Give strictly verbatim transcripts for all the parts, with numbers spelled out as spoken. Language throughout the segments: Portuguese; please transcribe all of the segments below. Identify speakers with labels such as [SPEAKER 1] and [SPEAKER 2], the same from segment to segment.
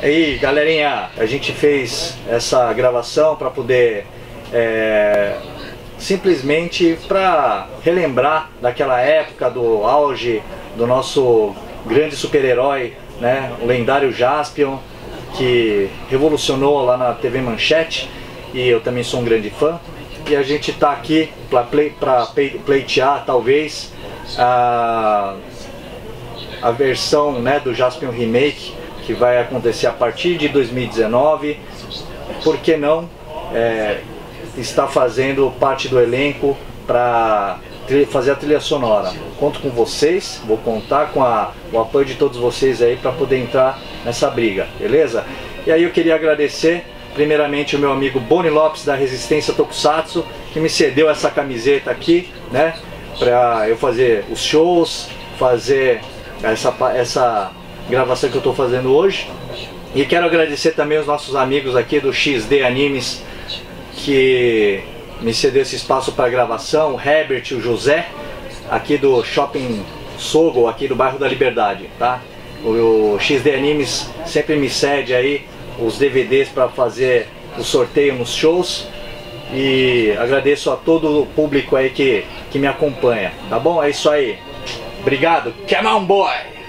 [SPEAKER 1] Aí, galerinha, a gente fez essa gravação para poder é, simplesmente para relembrar daquela época do auge do nosso grande super-herói, né, o lendário Jaspion, que revolucionou lá na T V Manchete, e eu também sou um grande fã. E a gente está aqui para play, pleitear talvez a, a versão, né, do Jaspion Remake, que vai acontecer a partir de dois mil e dezenove. Por que não é, estar fazendo parte do elenco para fazer a trilha sonora? Conto com vocês, vou contar com a, o apoio de todos vocês aí para poder entrar nessa briga, beleza? E aí eu queria agradecer primeiramente o meu amigo Boni Lopes da Resistência Tokusatsu, que me cedeu essa camiseta aqui, né, para eu fazer os shows, fazer essa, essa gravação que eu estou fazendo hoje. E quero agradecer também os nossos amigos aqui do X D Animes, que me cedeu esse espaço para gravação, o Herbert e o José, aqui do Shopping Sogo, aqui do bairro da Liberdade, tá? O X D Animes sempre me cede aí os D V Ds para fazer o sorteio nos shows. E agradeço a todo o público aí que, que me acompanha, tá bom? É isso aí. Obrigado. Come on, boy!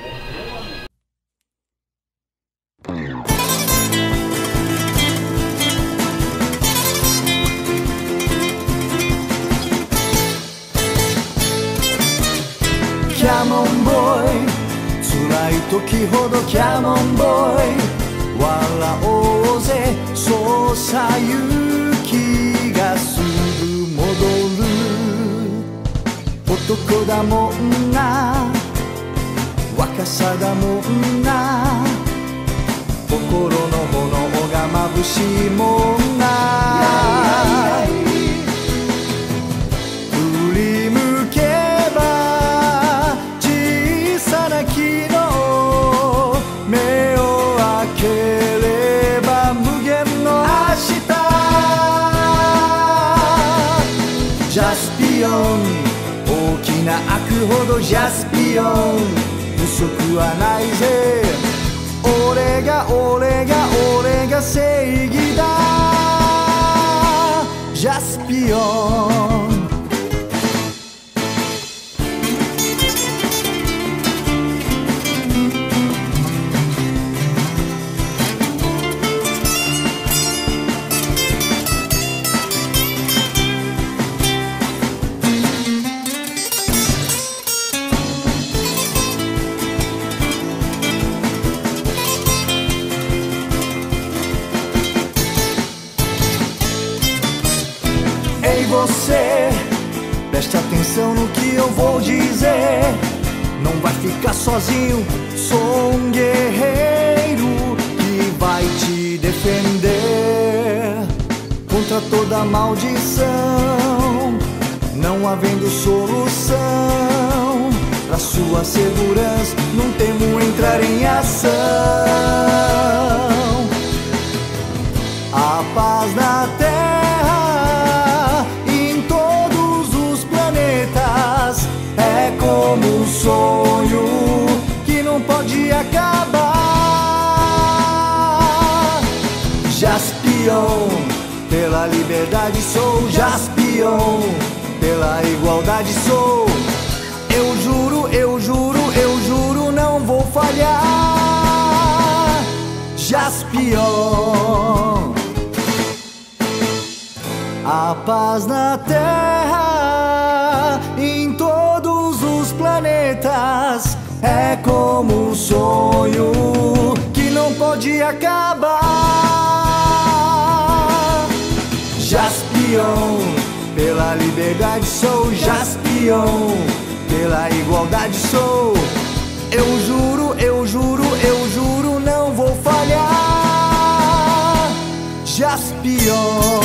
[SPEAKER 2] キャモンボーイ、辛い時ほどキャモンボーイ、笑おうぜ、そうさ勇気がすぐ戻る。男だもんな、若さだもんな、心の炎が眩しいもんな。振り向けば小さな木の目を開ければ無限の明日。ジャスピオン、大きな悪ほどジャスピオン、不足はないぜ。俺が俺が俺が正義だ。ジャスピオン。Ei você, preste atenção no que eu vou dizer. Não vai ficar sozinho, sou um guerreiro que vai te defender contra toda maldição, não havendo solução. Pra sua segurança, não temo entrar em ação. A paz na terra, em todos os planetas, é como um sonho que não pode acabar. Jaspion, pela liberdade sou Jaspion, pela igualdade sou. Eu juro, eu juro, eu juro, não vou falhar. Jaspion. A paz na terra, em todos os planetas, é como um sonho que não pode acabar. Jaspion, pela liberdade sou Jaspion, pela igualdade sou. Eu juro, eu juro, eu juro, não vou falhar. Jaspion.